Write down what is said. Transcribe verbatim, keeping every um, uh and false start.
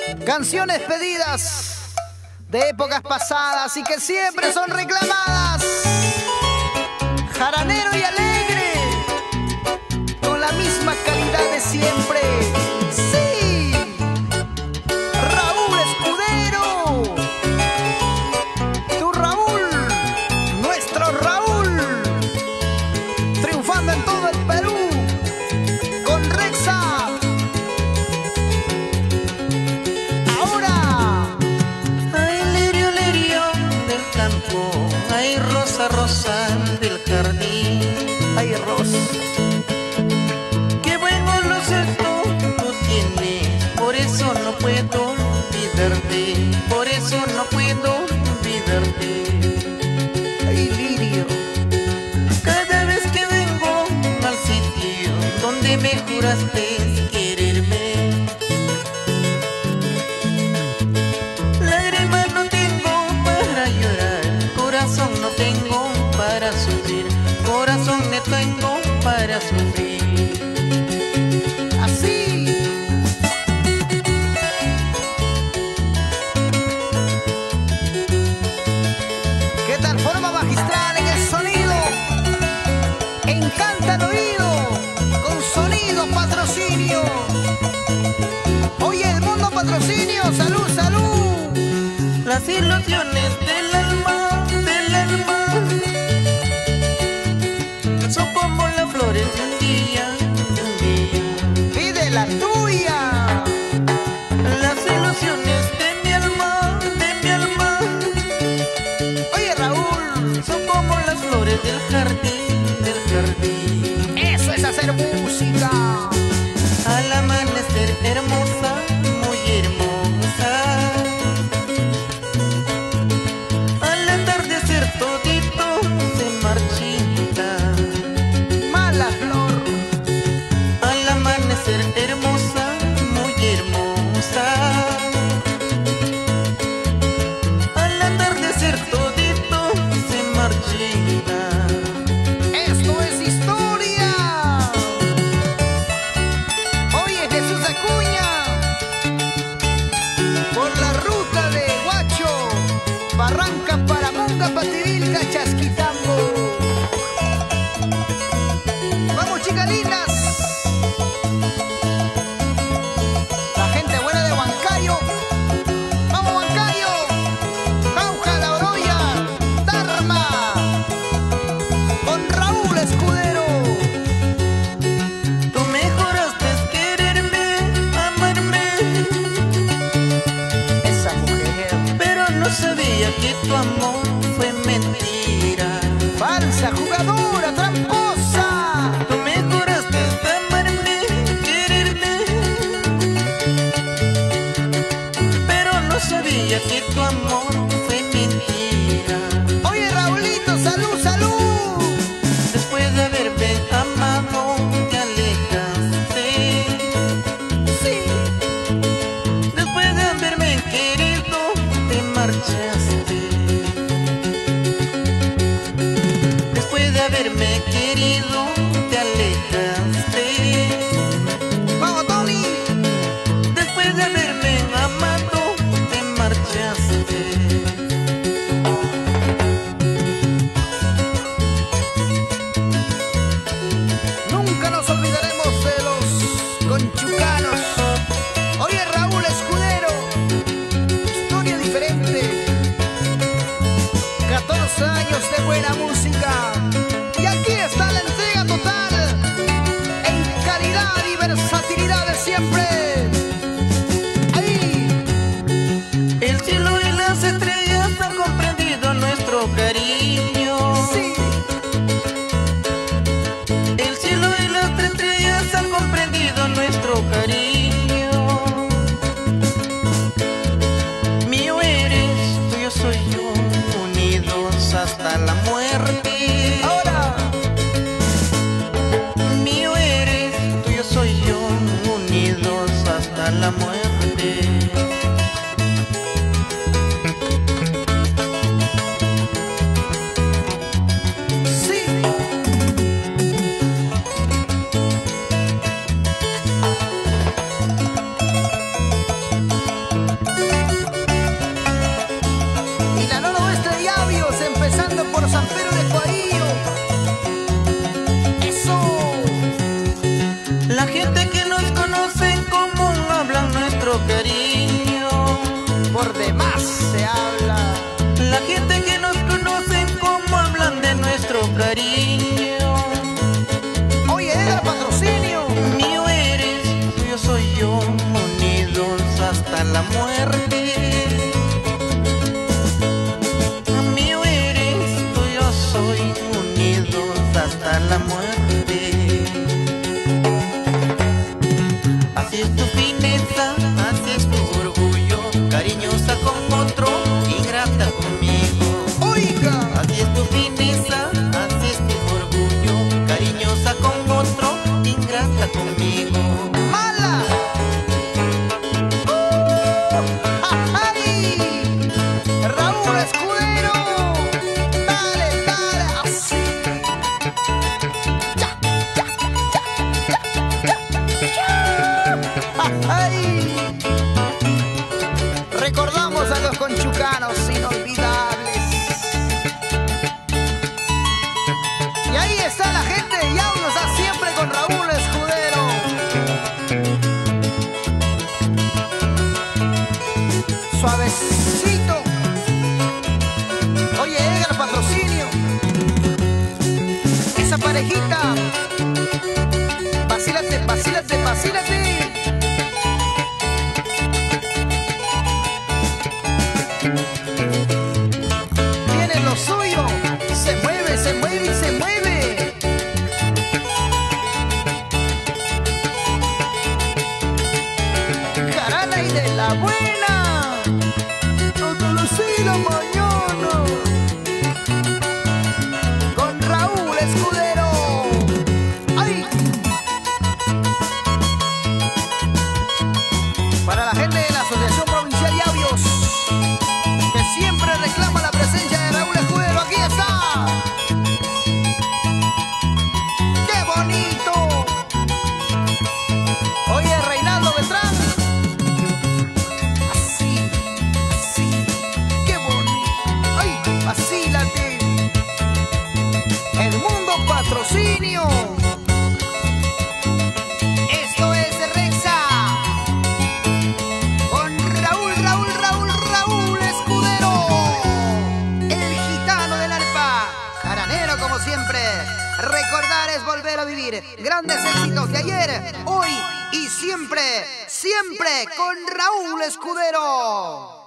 Canciones pedidas de épocas pasadas y que siempre son reclamadas. Jaranero y alegre, con la misma calidad de siempre. Sí, Raúl Escudero, tu Raúl, nuestro Raúl, triunfando en todo el Perú con Rexa. Ay, rosa, rosa del jardín. Ay, rosa. Qué buen olorcito tú tienes, por eso no puedo olvidarte, por eso no puedo olvidarte. Ay, lirio. Cada vez que vengo al sitio donde me juraste quererme, lágrimas no tengo para llorar, corazón no tengo para sufrir, corazón no tengo para sufrir. Así. ¿Qué tal forma magistral en el sonido? Encanta el oído con Sonido Patrocinio. Oye, el mundo patrocinio, salud, salud. Las ilusiones del alma, del alma, son como las flores de un día, de un día. Pide la tuya. Las ilusiones de mi alma, de mi alma, Oye, Raúl, son como las flores del jardín, del jardín. eso es hacer música. Al amanecer hermosa, muy hermosa, al atardecer todito se marchita. Mala flor. Al amanecer hermosa, muy hermosa, al atardecer todito se marchita. Esto es historia. Oye, Jesús Acuña, por la ruta de Huacho, Barranca, Paramonga, Pativilca, Chasquitambo. Vamos, chicas lindas. La gente buena de Huancayo. Vamos, Huancayo. Jauja, La Oroya, Tarma, con Raúl Escudero. Tú me juraste quererme, amarme, Esa mujer pero no sabía que tu amor fue mentira. falsa, jugadora, tramposa. Tú me juraste amarme, quererme, pero no sabía que tu amor fue mentira. Oye, Raulito, salud, salud. Después de haberme amado, te alejaste. Sí, Después de haberme querido, te marchaste. Después de haberme querido, te alejaste. vamos, Tony. Después de haberme amado, te marchaste. Nunca nos olvidaremos de los conchucanos. Oye, Raúl Escudero, historia diferente. catorce años de buena música. Y aquí está la entrega total, en calidad y versatilidad de siempre. Ahí. El cielo y las estrellas han comprendido nuestro cariño. Sí. El cielo y las estrellas han comprendido nuestro cariño. Mío eres, tuyo soy yo, unidos hasta la muerte. Ahora. Mío eres, tuyo soy yo, unidos hasta la muerte. Sí. Papaío. Eso. La gente que nos conoce en común hablan nuestro cariño. Por demás se habla. La gente que nos conoce en común hablan de nuestro cariño. Oye, era patrocinio. Mío eres, tuyo soy yo, unidos hasta la muerte. Mío eres, tuyo soy, unidos hasta la muerte. Así es tu fineza, así es tu orgullo, cariñosa con otro, ingrata conmigo. Oiga. Así es tu fineza, así es tu orgullo, cariñosa con otro, ingrata conmigo. ¡Mala! ¡Uh! ¡Ay! Raúl Escudero. Dale, dale, así. Ya, ya, ya, ya, ya, ya. ¡Ay! Recordamos a los conchucanos inolvidables. Y ahí está la gente de Yauyos, a siempre con Raúl Escudero. Suavecito. Oye, Edgar, patrocinio. Esa parejita. Vacílate, vacílate, vacílate. Tiene lo suyo. Se mueve, se mueve y se mueve. Carana y de la buena. Hasta las seis de la mañana. Con Raúl Escudero. ¡Ay! Para la gente de la Asociación Provincial Yauyos, que siempre reclama la presencia de Raúl Escudero, aquí está. ¡Qué bonito! Oye, Reinaldo Beltrán. Así, así, qué bonito. ¡Ay, vacílate! El mundo patrocinio. Esto es Rexa. Con Raúl, Raúl, Raúl, Raúl Escudero. El gitano del alfa. Jaranero como siempre. Recordar es volver a vivir. Grandes éxitos de ayer, hoy y siempre. Siempre con Raúl Escudero.